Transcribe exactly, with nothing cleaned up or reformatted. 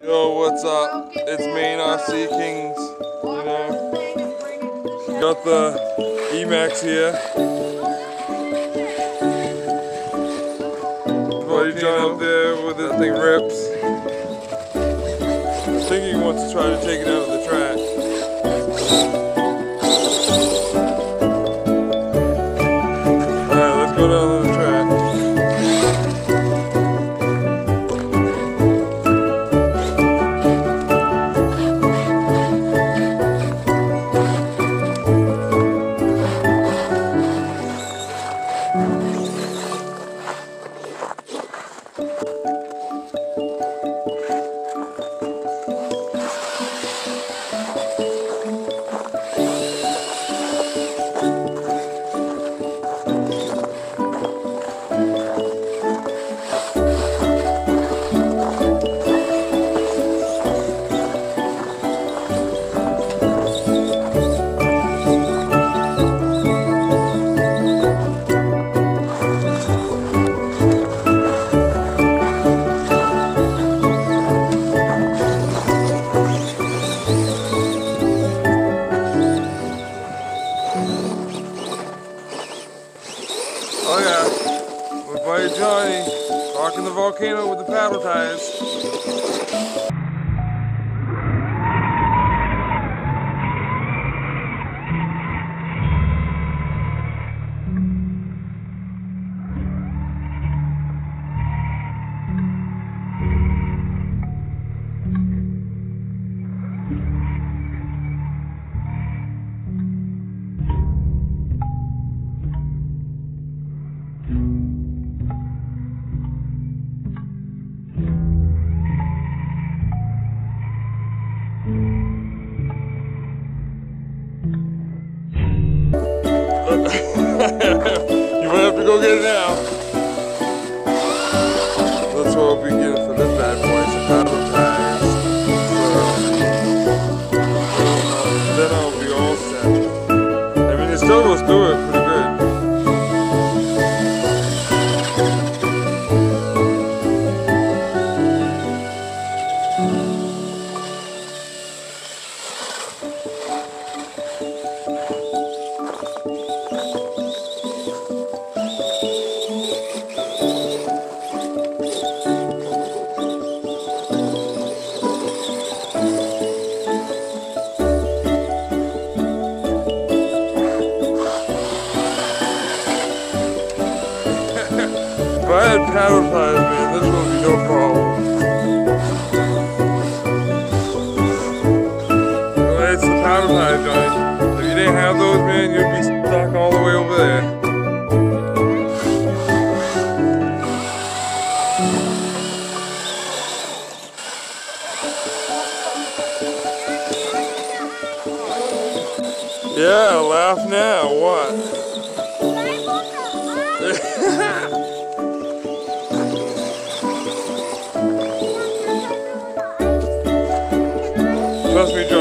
Yo, what's up? It's Maine R C Kings. You know, got the E-Max here. Buddy John up there with his thing rips. I think he wants to try to take it out of the track. Alright, let's go down to the track. Oh yeah, my buddy Johnny rocking the volcano with the paddle tires. You might have to go get it now. Let's hope we get it for this bad boy. Some paddle tires. So, then I'll be all set. I mean, it still goes through it pretty good. If I had paddle tires, man, this would be no problem. Well, it's the paddle tire joint. If you didn't have those, man, you'd be stuck all the way over there. Yeah, laugh now, what? Trust me, Joe.